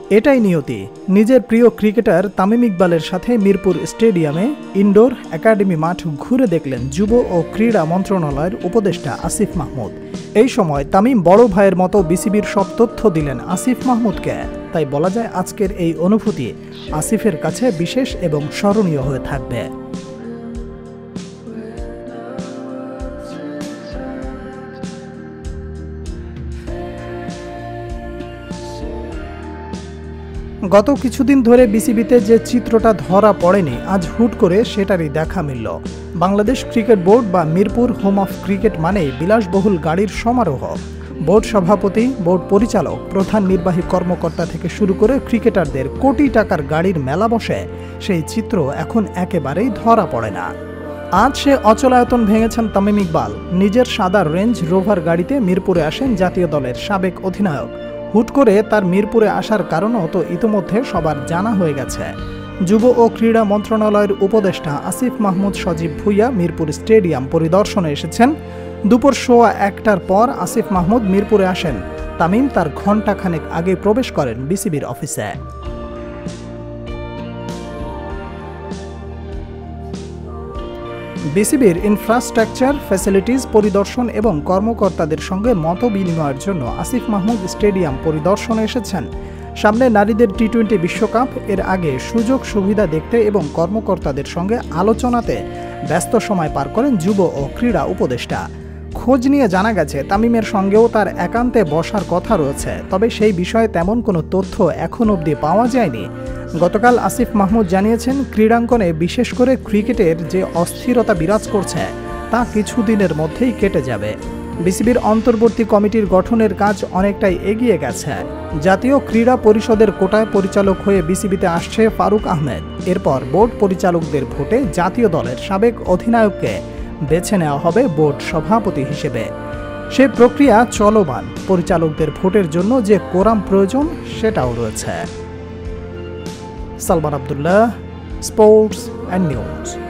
এটাই নিয়তি। নিজের প্রিয় ক্রিকেটার তামিম ইকবালের সাথে মিরপুর স্টেডিয়ামে ইনডোর একাডেমি মাঠ ঘুরে দেখলেন যুব ও ক্রীড়া মন্ত্রণালয়ের উপদেষ্টা আসিফ মাহমুদ। এই সময় তামিম বড় ভাইয়ের মতো বিসিবির সব তথ্য দিলেন আসিফ মাহমুদকে। তাই বলা যায় আজকের এই অনুভূতি আসিফের কাছে বিশেষ এবং স্মরণীয় হয়ে থাকবে। গত কিছুদিন ধরে বিসিবিতে যে চিত্রটা ধরা পড়েনি, আজ হুট করে সেটারই দেখা মিলল। বাংলাদেশ ক্রিকেট বোর্ড বা মিরপুর হোম অফ ক্রিকেট মানেই বিলাসবহুল গাড়ির সমারোহ। বোর্ড সভাপতি, বোর্ড পরিচালক, প্রধান নির্বাহী কর্মকর্তা থেকে শুরু করে ক্রিকেটারদের কোটি টাকার গাড়ির মেলা বসে। সেই চিত্র এখন একেবারেই ধরা পড়ে না। আজ সে অচলায়তন ভেঙেছেন তামিম ইকবাল। নিজের সাদা রেঞ্জ রোভার গাড়িতে মিরপুরে আসেন জাতীয় দলের সাবেক অধিনায়ক। হুট করে তার মিরপুরে আসার কারণও তো ইতোমধ্যে সবার জানা হয়ে গেছে। যুব ও ক্রীড়া মন্ত্রণালয়ের উপদেষ্টা আসিফ মাহমুদ সজীব ভুইয়া মিরপুর স্টেডিয়াম পরিদর্শনে এসেছেন। দুপুর 1:15টার পর আসিফ মাহমুদ মিরপুরে আসেন। তামিম তার ঘণ্টাখানেক আগে প্রবেশ করেন বিসিবির অফিসে। বিসিবির ইনফ্রাস্ট্রাকচার, ফ্যাসিলিটিস পরিদর্শন এবং কর্মকর্তাদের সঙ্গে মত বিনিময়ের জন্য আসিফ মাহমুদ স্টেডিয়াম পরিদর্শনে এসেছেন। সামনে নারীদের টি-20 বিশ্বকাপ, এর আগে সুযোগ সুবিধা দেখতে এবং কর্মকর্তাদের সঙ্গে আলোচনাতে ব্যস্ত সময় পার করেন যুব ও ক্রীড়া উপদেষ্টা। খোঁজ নিয়ে জানা গেছে তামিমের সঙ্গেও তার একান্তে বসার কথা রয়েছে, তবে সেই বিষয়ে তেমন কোনো তথ্য এখন অবধি পাওয়া যায়নি। গতকাল আসিফ মাহমুদ জানিয়েছেন, ক্রীড়াঙ্গনে বিশেষ করে ক্রিকেটের যে অস্থিরতা বিরাজ করছে তা কিছুদিনের মধ্যেই কেটে যাবে। বিসিবির অন্তর্বর্তী কমিটির গঠনের কাজ অনেকটাই এগিয়ে গেছে। জাতীয় ক্রীড়া পরিষদের কোটায় পরিচালক হয়ে বিসিবিতে আসছে ফারুক আহমেদ। এরপর বোর্ড পরিচালকদের ভোটে জাতীয় দলের সাবেক অধিনায়ককে বেছে নেওয়া হবে বোর্ড সভাপতি হিসেবে। সে প্রক্রিয়া চলমান। পরিচালকদের ভোটের জন্য যে কোরাম প্রয়োজন সেটাও রয়েছে। Salman Abdullah, sports and news.